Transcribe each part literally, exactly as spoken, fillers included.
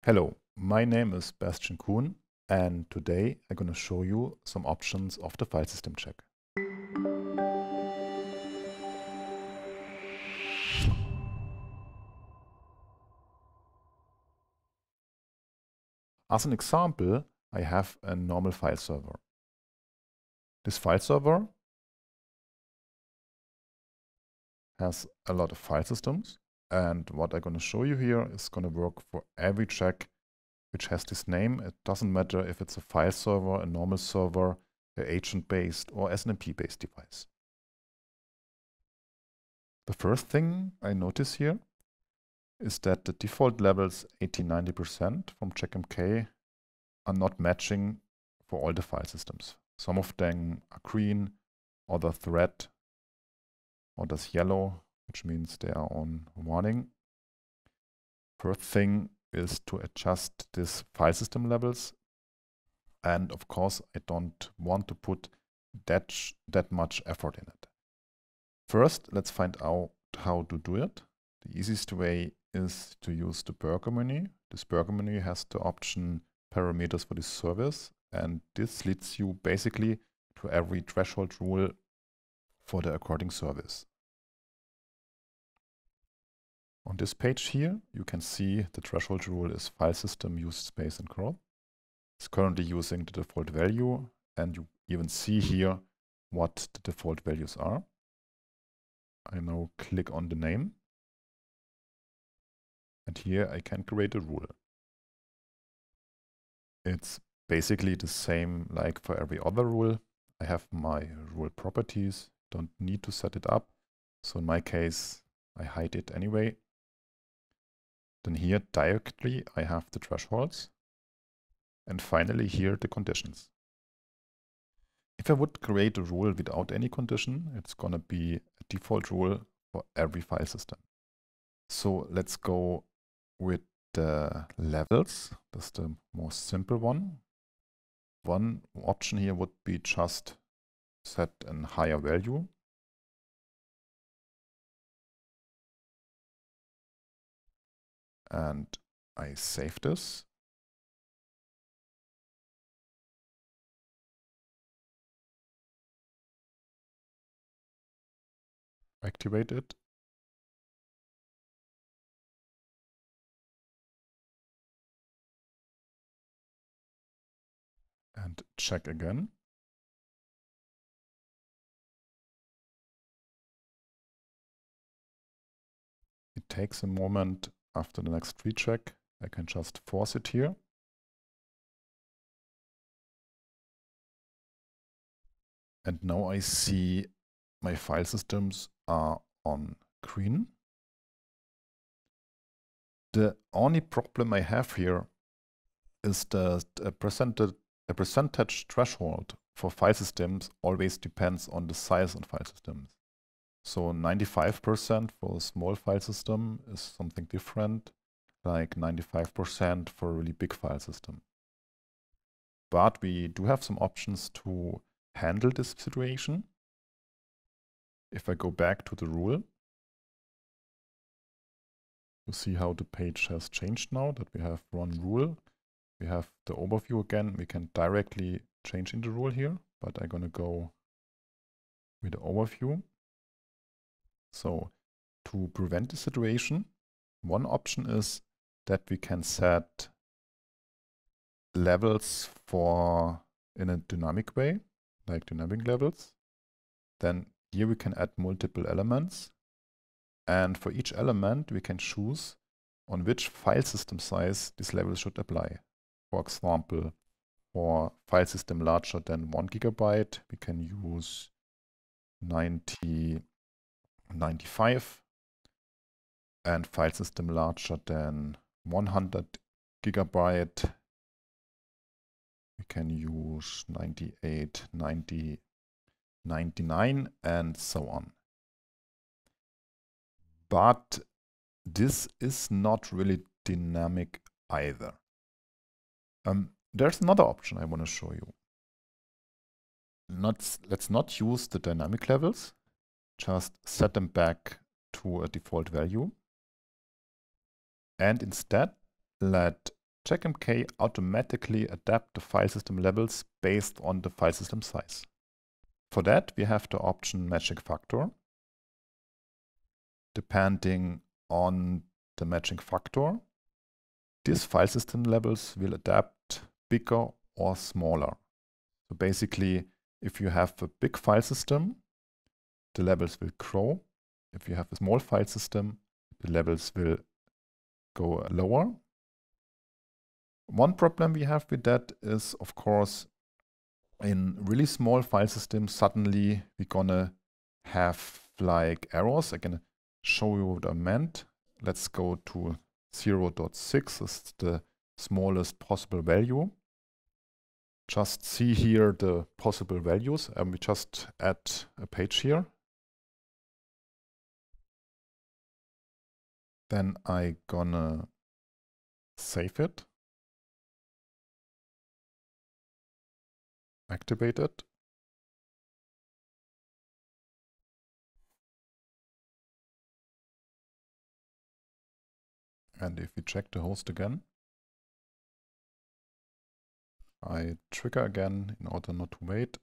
Hello, my name is Bastian Kuhn, and today I'm going to show you some options of the file system check. As an example, I have a normal file server. This file server has a lot of file systems, and what I'm going to show you here is going to work for every check which has this name. It doesn't matter if it's a file server, a normal server, an agent-based or S N M P-based device. The first thing I notice here is that the default levels eighty to ninety percent from CheckMK are not matching for all the file systems. Some of them are green, others red, others yellow, which means they are on warning. First thing is to adjust these file system levels. And of course, I don't want to put that, that much effort in it. First, let's find out how to do it. The easiest way is to use the burger menu. This burger menu has the option parameters for this service, and this leads you basically to every threshold rule for the according service. On this page here, you can see the threshold rule is file system use space and curl. It's currently using the default value, and you even see here what the default values are. I now click on the name, and here I can create a rule. It's basically the same like for every other rule. I have my rule properties, don't need to set it up. So in my case, I hide it anyway. Then here directly I have the thresholds. And finally here the conditions. If I would create a rule without any condition, it's gonna be a default rule for every file system. So let's go with the levels. That's the most simple one. One option here would be just set a higher value. And I save this. Activate it. And check again. It takes a moment after the next recheck. I can just force it here. And now I see my file systems are on green. The only problem I have here is that a percentage, a percentage threshold for file systems always depends on the size of file systems. So ninety-five percent for a small file system is something different, like ninety-five percent for a really big file system. But we do have some options to handle this situation. If I go back to the rule, you see how the page has changed now, that we have one rule. We have the overview again. We can directly change in the rule here, but I'm going to go with the overview. So to prevent the situation, one option is that we can set levels for in a dynamic way, like dynamic levels. Then here we can add multiple elements. And for each element, we can choose on which file system size this level should apply. For example, for file system larger than one gigabyte, we can use ninety, ninety-five. And file system larger than one hundred gigabyte, we can use ninety-eight, ninety, ninety-nine, and so on. But this is not really dynamic either. Um, there's another option I want to show you. Not, let's not use the dynamic levels, just set them back to a default value. And instead, let CheckMK automatically adapt the file system levels based on the file system size. For that, we have the option matching factor. Depending on the matching factor, these file system levels will adapt bigger or smaller. So basically, if you have a big file system, the levels will grow. If you have a small file system, the levels will go lower. One problem we have with that is, of course, in really small file systems, suddenly we're gonna have like errors. I'm gonna show you what I meant. Let's go to zero point six, is the smallest possible value. Just see here the possible values, and we just add a page here. Then I gonna save it, activate it. And if we check the host again, I trigger again in order not to wait.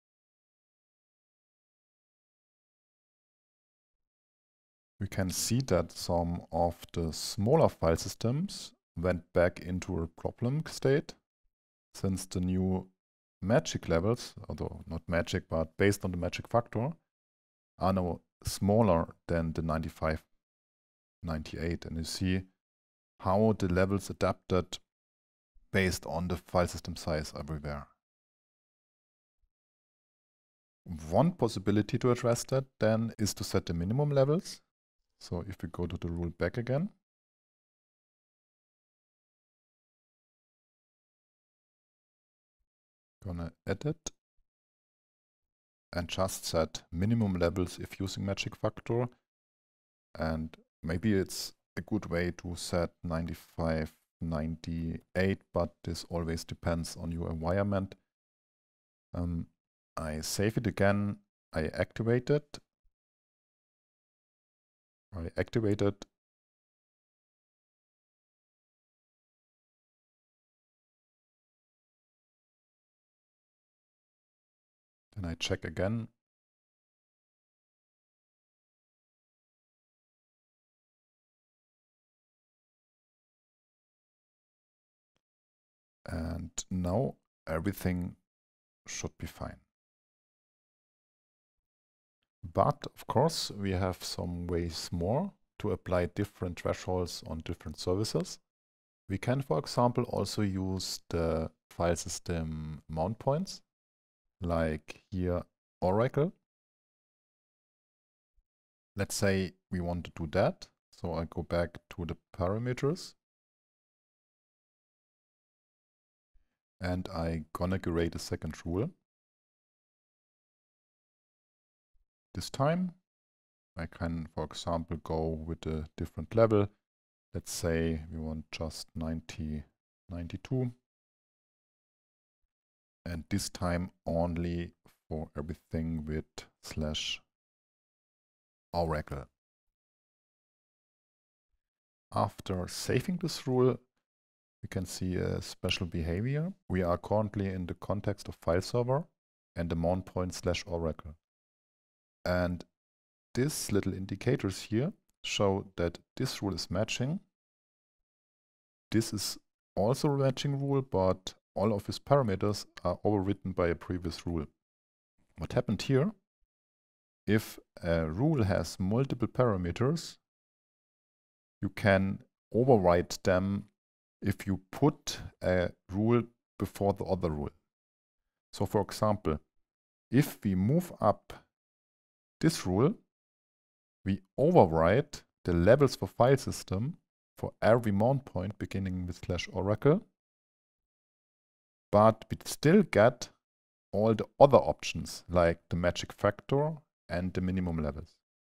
We can see that some of the smaller file systems went back into a problem state since the new magic levels, although not magic, but based on the magic factor, are now smaller than the ninety-five, ninety-eight. And you see how the levels adapted based on the file system size everywhere. One possibility to address that then is to set the minimum levels. So if we go to the rule back again, gonna edit and just set minimum levels if using magic factor. And maybe it's a good way to set ninety-five, ninety-eight, but this always depends on your environment. Um, I save it again, I activate it. I activate it. Then I check again. And now everything should be fine. But of course, we have some ways more to apply different thresholds on different services. We can, for example, also use the file system mount points, like here Oracle. Let's say we want to do that. So I go back to the parameters. And I gonna create a second rule. This time I can, for example, go with a different level. Let's say we want just ninety, ninety-two. And this time only for everything with slash Oracle. After saving this rule, we can see a special behavior. We are currently in the context of file server and the mount point slash Oracle. And these little indicators here show that this rule is matching. This is also a matching rule, but all of its parameters are overwritten by a previous rule. What happened here? If a rule has multiple parameters, you can override them if you put a rule before the other rule. So for example, if we move up this rule, we override the levels for file system for every mount point beginning with slash Oracle, but we still get all the other options like the magic factor and the minimum levels.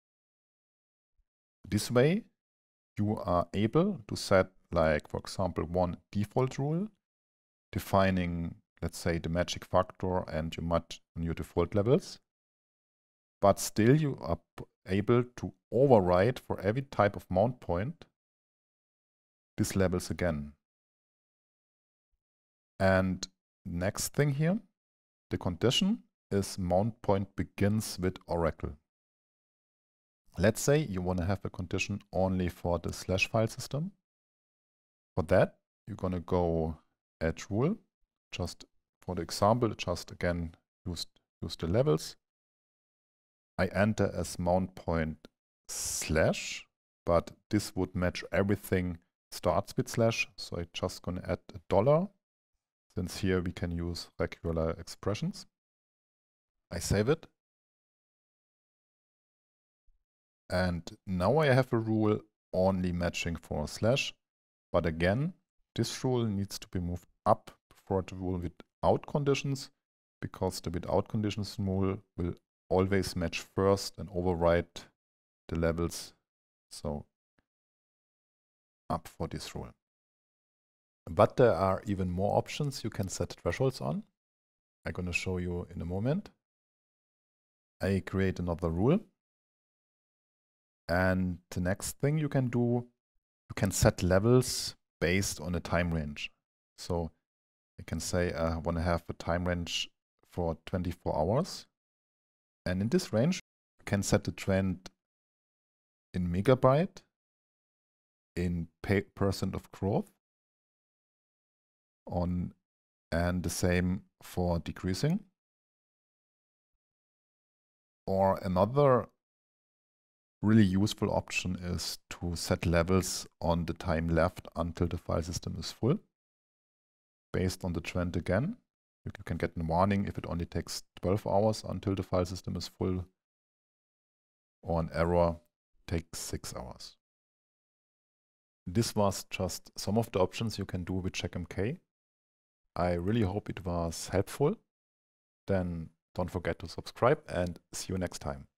This way, you are able to set, like, for example, one default rule defining, let's say, the magic factor and your, mat and your default levels. But still you are able to override for every type of mount point these levels again. And next thing here, the condition is mount point begins with Oracle. Let's say you want to have a condition only for the slash file system. For that, you're going to go add rule. Just for the example, just again use, use the levels. I enter as mount point slash, but this would match everything starts with slash. So I'm just going to add a dollar, since here we can use regular expressions. I save it. And now I have a rule only matching for slash. But again, this rule needs to be moved up before the rule without conditions, because the without conditions rule will always match first and override the levels. So up for this rule. But there are even more options you can set thresholds on. I'm going to show you in a moment. I create another rule. And the next thing you can do, you can set levels based on a time range. So I can say I want to have a time range for twenty-four hours. And in this range, you can set the trend in megabyte, in percent of growth, on, and the same for decreasing. Or another really useful option is to set levels on the time left until the file system is full. Based on the trend again, you can get a warning if it only takes twelve hours until the file system is full, or an error takes six hours. This was just some of the options you can do with CheckMK. I really hope it was helpful. Then don't forget to subscribe and see you next time.